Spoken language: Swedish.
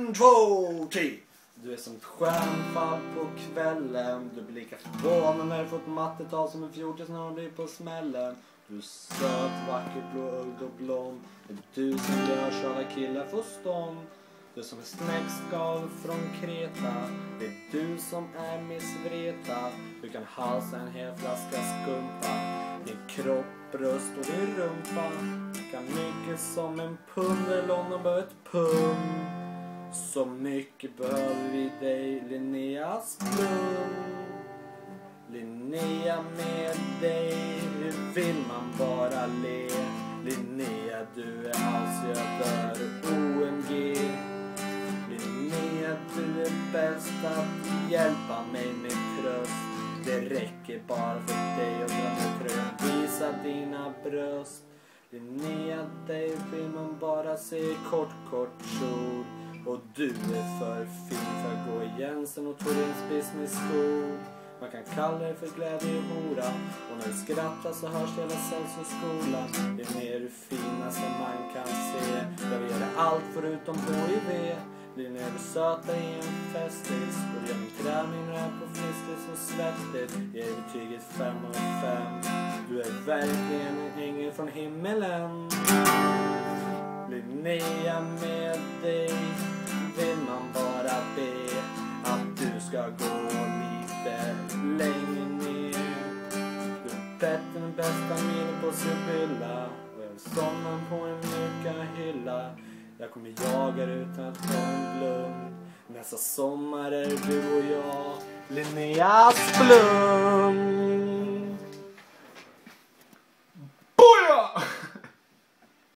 1, 2, 3. Du är som ett stjärnfall på kvällen. Du blir lika förvånad när du får ett mattetal som en 14 när du blir på smällen. Du är söt, vacker, blåögd och blond. Det är du som gör så alla killar får stånd. Du är som en snäckskav från Kreta. Det är du som är Miss Vreta. Du kan halsa en hel flaska skumpa. Din kropp, bröst och din rumpa kan mycket som en pund eller om de behöver ett pund. Så mycket behöver vi dig, Linnea Asplund. Linnea, med dig vill man bara le. Linnea, du är alls jag dör OMG. Linnea, du är bäst att hjälpa mig med tröst. Det räcker bara för dig att dra med tröjan, visa dina bröst. Linnea, dig vill man bara se kort kjol. Och du är för fin för att gå i Jensen och Torins business school. Man kan kalla dig för glädje och hora. Och när du skrattar så hörs hela Celsius skola. Det är mer det finaste man kan se. Jag vill göra allt förutom HIV. Linnea, du söta i en festis. Och gör min träning här på Friskis och svettigt. Jag är betyget 5 av 5. Du är verkligen en ängel från himmelen. Linnea, med dig vill man bara be att du ska gå lite längre ner. Du är bättre än bästa minnen på Sibylla. Och jag vill somna på en mjuka hylla. Jag kommer jaga utan att ta en blund. Nästa sommar är du och jag, Linnea Asplund.